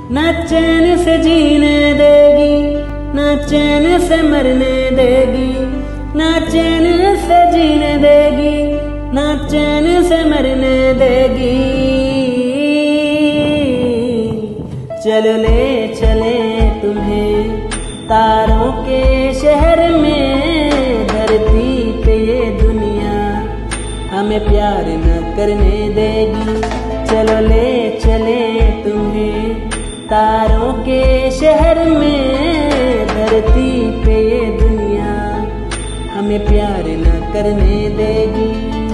ना चैन से जीने देगी, ना चैन से मरने देगी, ना चैन से जीने देगी, ना चैन से मरने देगी। चलो ले चले तुम्हें तारों के शहर में, धरती पे ये दुनिया हमें प्यार न करने देगी। चलो ले चले तुम्हें तारों के शहर में, धरती पे ये दुनिया हमें प्यार न करने देगी।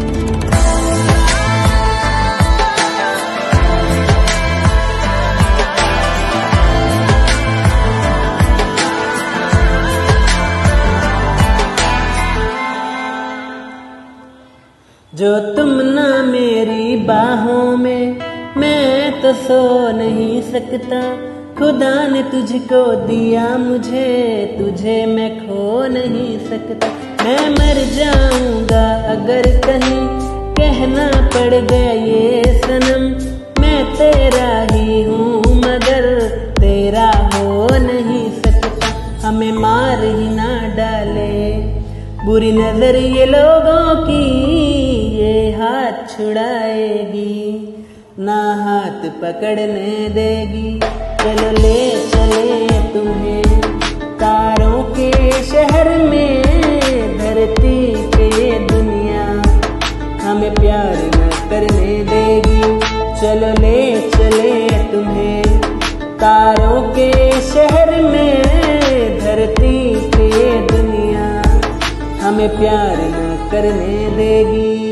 जो तुम ना मेरी बाहों में, मैं तो सो नहीं सकता। खुदा ने तुझको दिया मुझे, तुझे मैं खो नहीं सकता। मैं मर जाऊंगा अगर कहीं कहना पड़ गया ये सनम, मैं तेरा ही हूँ मगर तेरा हो नहीं सकता। हमें मार ही ना डाले बुरी नजर ये लोगों की, ये हाथ छुड़ाएगी ना हाथ पकड़ने देगी। चलो ले चले तुम्हें तारों के शहर में, धरती पे ये दुनिया हमें प्यार न करने देगी। चलो ले चले तुम्हें तारों के शहर में, धरती पे ये दुनिया हमें प्यार न करने देगी।